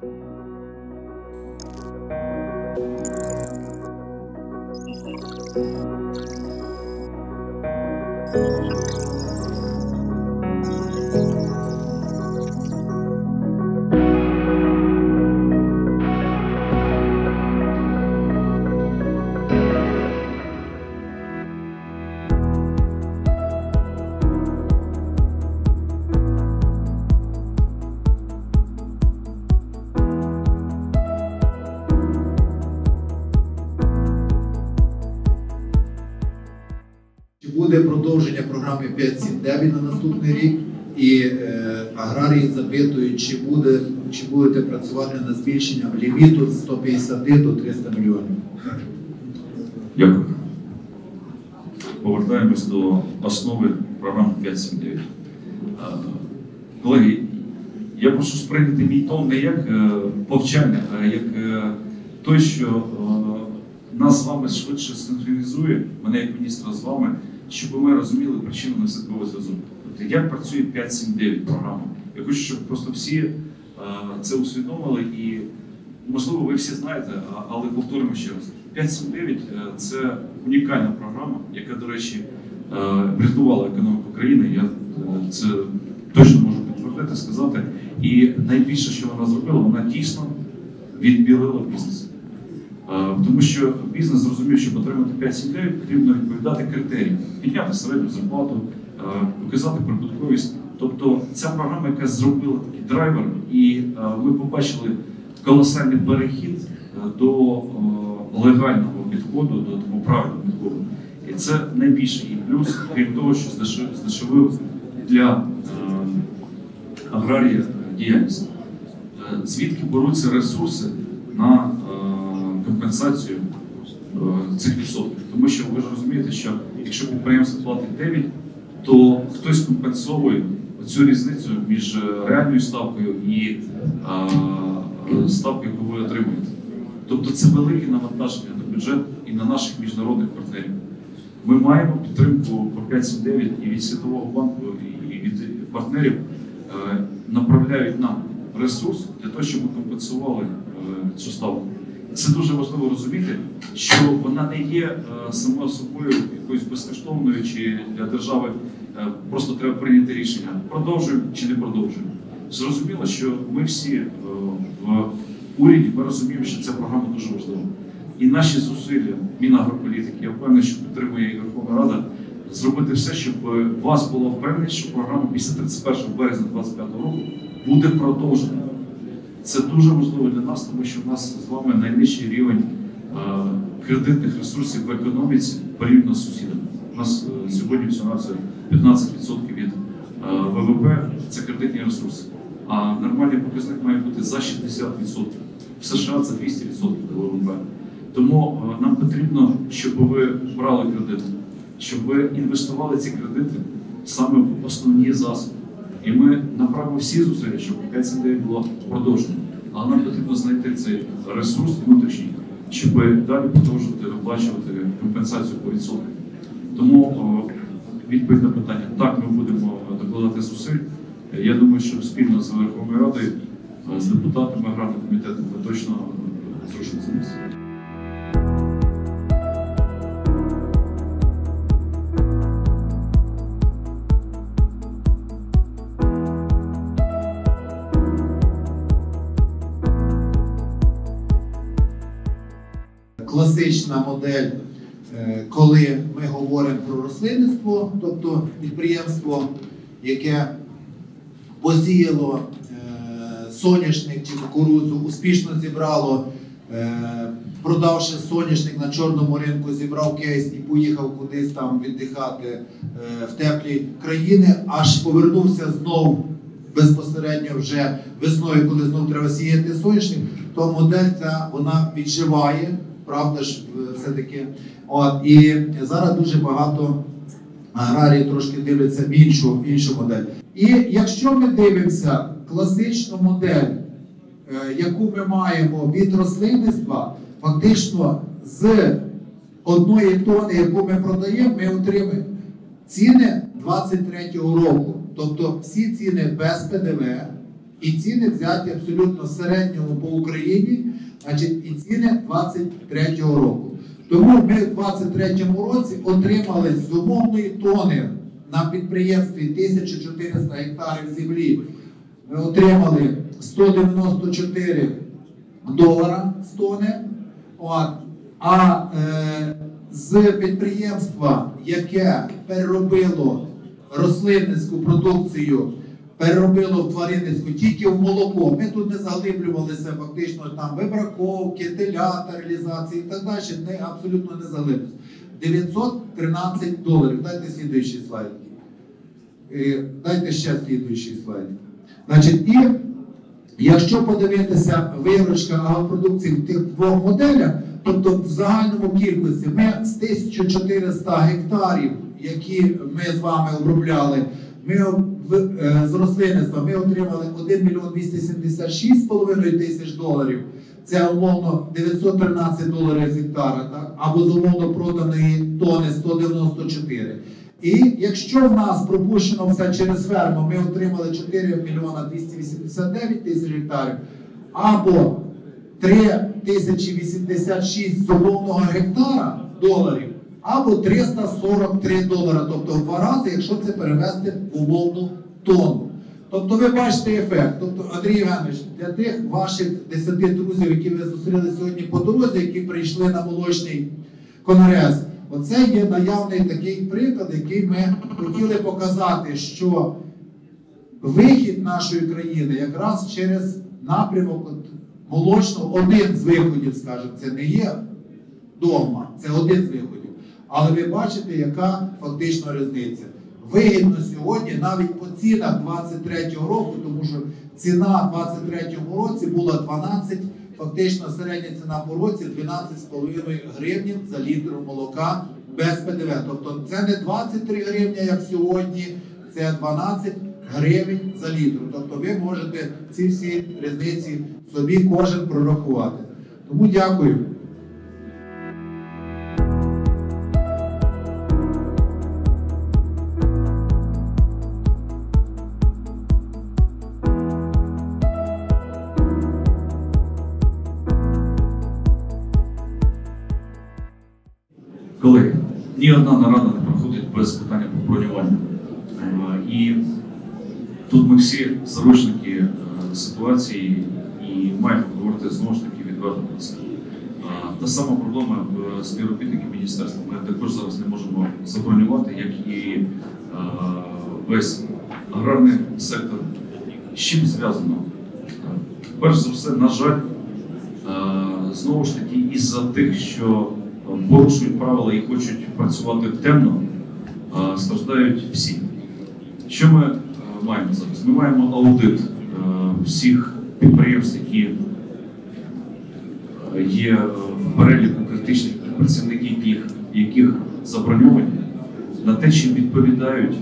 Буде продовження програми 5-7-9 на наступний рік, і аграрії запитують, чи будете працювати над збільшенням ліміту з 150 до 300 мільйонів. Дякую. Повертаємось до основи програми 5-7-9. Колеги, я прошу сприйняти мій тон не як повчання, а як той, що нас з вами швидше синхронізує, мене як міністра з вами, щоб ми розуміли причинно-наслідковий зв'язок. Тобто, як працює 5-7-9 програма. Я хочу, щоб просто всі це усвідомили і, можливо, ви всі знаєте, але повторимо ще раз. 5-7-9 – це унікальна програма, яка, до речі, врятувала економіку країни. Я це точно можу підтвердити, сказати. І найбільше, що вона зробила, вона дійсно відбілила бізнес. Тому що бізнес зрозумів, щоб отримати 5-7-9, потрібно відповідати критеріям. Підняти середню зарплату, показати прибутковість. Тобто ця програма, яка зробила такий драйвер, і ми побачили колосальний перехід до легального підходу, до такого правильного підходу. І це найбільший і плюс, крім того, що здешевив для аграріїв діяльність. Звідки беруться ресурси на компенсацію цих відсотків? Тому що ви ж розумієте, що якщо підприємство платить 9, то хтось компенсовує цю різницю між реальною ставкою і ставкою, яку ви отримуєте. Тобто це велике навантаження на бюджет і на наших міжнародних партнерів. Ми маємо підтримку по 5-7-9 і від Світового банку, і від партнерів направляють нам ресурс для того, щоб ми компенсували цю ставку. Це дуже важливо розуміти, що вона не є самою собою якоюсь безкоштовною, чи для держави просто треба прийняти рішення, продовжуємо чи не продовжуємо. Зрозуміло, що ми всі в уряді, ми розуміємо, що ця програма дуже важлива. І наші зусилля Мінагрополітики, я впевнений, що підтримує і Верховна Рада, зробити все, щоб у вас було впевненість, що програма після 31 березня 2025 року буде продовжена. Це дуже важливо для нас, тому що в нас з вами найнижчий рівень кредитних ресурсів в економіці порівняно з сусідами. У нас сьогодні всього 15% від ВВП – це кредитні ресурси. А нормальний показник має бути за 60%. В США це 200% до ВВП. Тому нам потрібно, щоб ви брали кредити, щоб ви інвестували ці кредити саме в основні засоби. І ми направимо всі зусилля, щоб 5-7-9 було продовжено. Але нам потрібно знайти цей ресурс внутрішній, щоб далі продовжувати виплачувати компенсацію по відсотках. Тому відповідь на питання: так, ми будемо докладати зусиль. Я думаю, що спільно з Верховною Радою, з депутатами аграрного комітету ми точно зрушимо це місце. Класична модель, коли ми говоримо про рослинництво, тобто підприємство, яке посіяло соняшник чи кукурудзу, успішно зібрало, продавши соняшник на чорному ринку, зібрав кейс і поїхав кудись там віддихати в теплі країни, аж повернувся знов безпосередньо вже весною, коли знов треба сіяти соняшник, то модель ця, вона відживає, правда ж, все-таки. І зараз дуже багато аграрії трошки дивляться в іншу модель. І якщо ми дивимося класичну модель, яку ми маємо від рослинництва, фактично з 1 тонни, яку ми продаємо, ми отримаємо ціни 23-го року. Тобто всі ціни без ПДВ, І ціни взяті абсолютно в середньому по Україні, значить, і ціни 23-го року. Тому ми в 23-му році отримали з умовної тони на підприємстві 1400 гектарів землі. Ми отримали $194 з тони. А з підприємства, яке переробило рослинницьку продукцію, переробило в тваринницьку тільки в молоко. Ми тут не заглиблювалися фактично там вибраковки, телята, реалізації і так далі. Ми абсолютно не заглиблювалися. $913. Дайте слідуючий слайд. Дайте ще слідуючий слайд. Значить, і якщо подивитися виручка агропродукції в тих двох моделях, тобто в загальному кількості ми з 1400 гектарів, які ми з вами обробляли, з рослинництва ми отримали $1 276 500 $. Це умовно $913 з гектара, так? Або з умовно проданої тони 194. І якщо в нас пропущено все через ферму, ми отримали $4 289 000 гектарів, або 3086 з умовного гектара доларів, або $343, тобто в 2 рази, якщо це перевести в умовну тонну. Тобто ви бачите ефект. Тобто, Андрій Євгенович, для тих ваших 10 друзів, які ви зустріли сьогодні по дорозі, які прийшли на молочний конгрес, оце є наявний такий приклад, який ми хотіли показати, що вихід нашої країни якраз через напрямок молочного, один з виходів, скажімо, це не є догма, це один з виходів. Але ви бачите, яка фактично різниця. Вигідно сьогодні навіть по цінах 23-го року, тому що ціна в 23-му році була 12, фактично середня ціна по році 12,5 гривень за літр молока без ПДВ. Тобто це не 23 гривні, як сьогодні, це 12 гривень за літр. Тобто ви можете ці всі різниці собі кожен прорахувати. Тому дякую. Колеги, ні одна нарада не проходить без питання про бронювання. І тут ми всі заручники ситуації і маємо говорити знову ж таки відверто про це. Та сама проблема в співробітників міністерства. Ми також зараз не можемо забронювати, як і весь аграрний сектор. З чим зв'язано? Перш за все, на жаль, знову ж таки, із-за тих, що порушують правила і хочуть працювати темно, страждають всі. Що ми маємо зараз? Ми маємо аудит всіх підприємств, які є в переліку критичних працівників, яких заброньовані, на те, чим відповідають,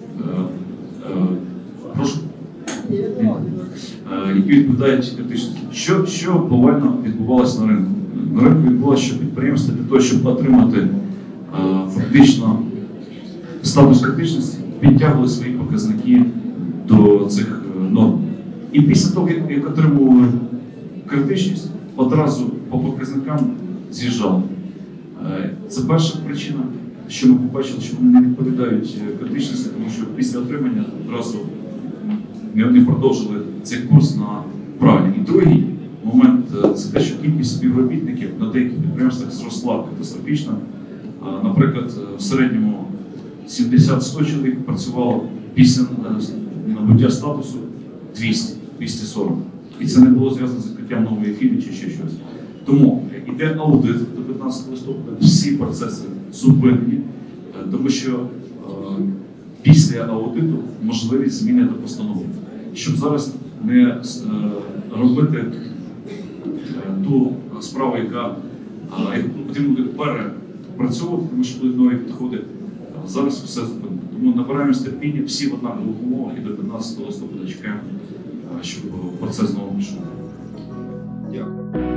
які відповідають критичності. Що повально відбувалося на ринку? На ринку відбулося, що підприємства для того, щоб отримати фактично статус критичності, підтягували свої показники до цих норм. І після того, як отримували критичність, одразу по показникам з'їжджали. Це перша причина, що ми побачили, що вони не відповідають критичності, тому що після отримання одразу не продовжили цей курс на правильний. І другий момент – це те, що кількість співробітників на деяких підприємствах зросла катастрофічно. Наприклад, в середньому 70-100 чоловік працювало після набуття статусу 200-240. І це не було зв'язано з відкриттям нової філії чи ще щось. Тому йде аудит до 15 листопада, всі процеси зупинені, тому що після аудиту можливість зміни до постанови. Щоб зараз не робити ту справу, яку потрібно буде перепрацьовувати, тому що будуть нові підходи, зараз все зупинено. Тому набираємося терпіння, всі в однакових умовах і до 15 листопада чекаємо, щоб процес знову пішов. Дякую.